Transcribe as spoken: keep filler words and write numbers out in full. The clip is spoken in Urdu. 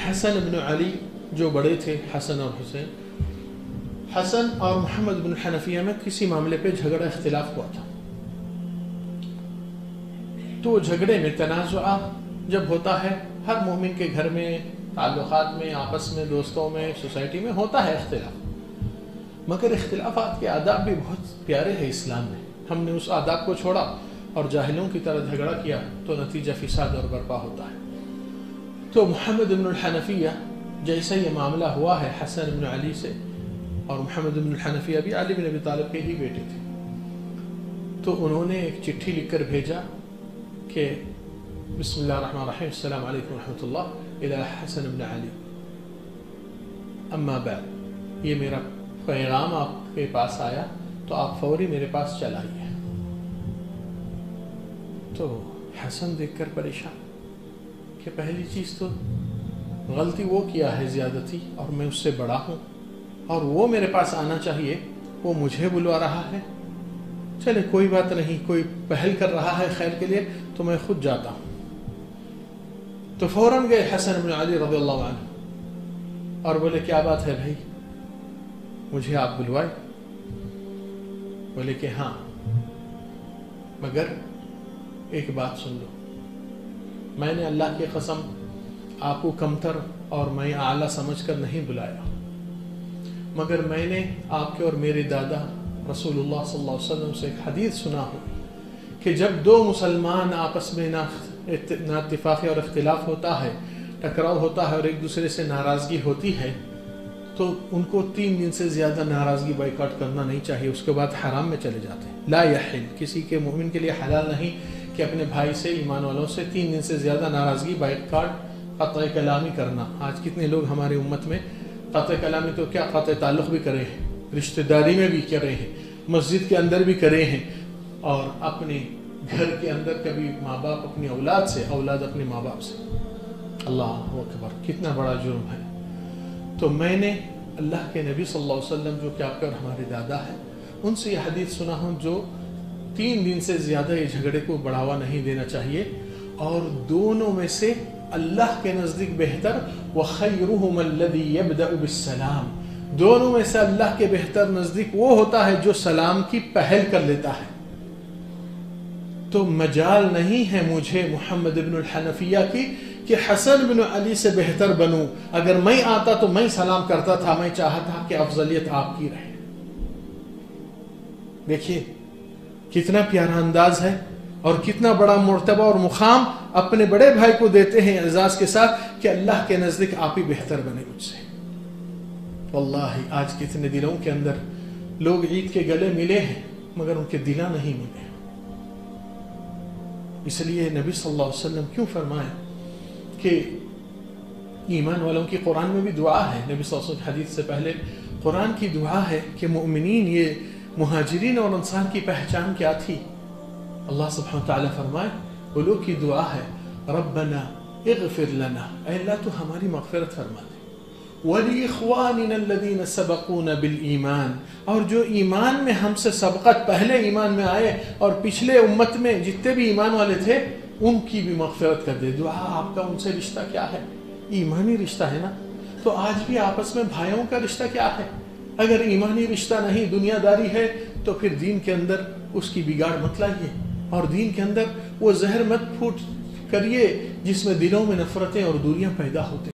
حسن بن علی جو بڑے تھے، حسن اور حسین، حسن اور محمد بن حنفیہ میں کسی معاملے پہ جھگڑا اختلاف ہوا تھا. تو جھگڑے میں تنازع جب ہوتا ہے، ہر مومن کے گھر میں، تعلقات میں، آپس میں، دوستوں میں، سوسائٹی میں ہوتا ہے اختلاف، مگر اختلافات کے آداب بھی بہت پیارے ہیں اسلام میں. ہم نے اس آداب کو چھوڑا اور جاہلوں کی طرح جھگڑا کیا تو نتیجہ فساد اور برپا ہوتا ہے. تو محمد بن الحنفیہ جیسا یہ معاملہ ہوا ہے حسن بن علی سے، اور محمد بن الحنفیہ بھی علی بن ابی طالب کے ہی بیٹے تھے، تو انہوں نے ایک چٹھی لکھ کر بھیجا کہ بسم اللہ الرحمن الرحیم، السلام علیکم ورحمۃ اللہ، الی حسن بن علی، اما بعد، یہ میرا پیغام آپ کے پاس آیا تو آپ فوری میرے پاس چل آئیے. تو حسن دیکھ کر پریشان کہ پہلی چیز تو غلطی وہ کیا ہے زیادتی، اور میں اس سے بڑا ہوں، اور وہ میرے پاس آنا چاہیے، وہ مجھے بلوا رہا ہے. چلے کوئی بات نہیں، کوئی پہل کر رہا ہے خیر کے لیے تو میں خود جاتا ہوں. تو فوراً گئے حسن بن علی رضی اللہ عنہ اور بولے کیا بات ہے بھائی، مجھے آپ بلوائے؟ بولے کہ ہاں، مگر ایک بات سن لو، میں نے اللہ کی قسم آپ کو کمتر اور میں اعلیٰ سمجھ کر نہیں بلایا، مگر میں نے آپ کے اور میرے دادا رسول اللہ صلی اللہ علیہ وسلم سے ایک حدیث سنا ہو کہ جب دو مسلمان آپس میں نا اتفاقی اور اختلاف ہوتا ہے، ٹکراؤ ہوتا ہے اور ایک دوسرے سے ناراضگی ہوتی ہے، تو ان کو تین دن سے زیادہ ناراضگی بائیکاٹ کرنا نہیں چاہیے، اس کے بعد حرام میں چلے جاتے ہیں. لا یحل، کسی کے مومن کے لیے حلال نہیں کہ اپنے بھائی سے، ایمان والوں سے تین دن سے زیادہ ناراضگی، بائیکاٹ، قطع کلامی کرنا. آج کتنے لوگ ہماری امت میں قطع کلامی تو کیا، قطع تعلق بھی کرے ہیں، رشتہ داری میں بھی کرے ہیں، مسجد کے اندر بھی کرے ہیں، اور اپنے گھر کے اندر کبھی ماں باپ اپنی اولاد سے، اولاد اپنے ماں باپ سے. اللہ اکبر، کتنا بڑا جرم ہے. تو میں نے اللہ کے نبی صلی اللہ علیہ وسلم جو کہ آپ کا ہمارے دادا ہے، ان سے یہ حدیث سنا ہوں جو تین دن سے زیادہ یہ جھگڑے کو بڑھاوا نہیں دینا چاہیے، اور دونوں میں سے اللہ کے نزدیک بہتر وَخَيْرُهُمَ الَّذِي يَبْدَأُ بِالسَّلَامِ، دونوں میں سے اللہ کے بہتر نزدیک وہ ہوتا ہے جو سلام کی پہل کر لیتا ہے. تو مجال نہیں ہے مجھے محمد بن الحنفیہ کی کہ حسن بن علی سے بہتر بنوں. اگر میں آتا تو میں سلام کرتا تھا، میں چاہتا کہ افضلیت آپ کی رہے. دیکھیے کتنا پیارا انداز ہے، اور کتنا بڑا مرتبہ اور مقام اپنے بڑے بھائی کو دیتے ہیں اعزاز کے ساتھ کہ اللہ کے نزدیک آپ ہی بہتر بنے مجھ سے. واللہ آج کتنے دلوں کے اندر لوگ عید کے گلے ملے ہیں مگر ان کے دلہ نہیں ملے. اس لیے نبی صلی اللہ علیہ وسلم کیوں فرمائے کہ ایمان والوں کی قرآن میں بھی دعا ہے. نبی صلی اللہ علیہ وسلم کی حدیث سے پہلے قرآن کی دعا ہے کہ مؤمنین، یہ مہاجرین اور انصار کی پہچان کیا تھی. اللہ سبحانہ وتعالی فرمائے، وہ لوگ کی دعا ہے ربنا اغفر لنا، اے اللہ تو ہماری مغفرت فرما دے، وَلِإِخْوَانِنَا الَّذِينَ سَبَقُونَ بِالْإِيمَانِ، اور جو ایمان میں ہم سے سبقت، پہلے ایمان میں آئے اور پچھلے امت میں جتنے بھی ایمان والے تھے ان کی بھی مغفرت کر دے. دعا آپ کا ان سے رشتہ کیا ہے؟ ایمانی رشتہ ہے نا. تو آج بھی آپس میں بھائیوں کا رشتہ کیا ہے؟ اگر ایمانی رشتہ نہیں، دنیا داری ہے، تو پھر دین کے اندر اس کی بگاڑ مت لائیے، اور دین کے اندر وہ زہر مت پھوٹ کریے جس میں دلوں میں نفرتیں اور دوریاں پیدا ہوتے.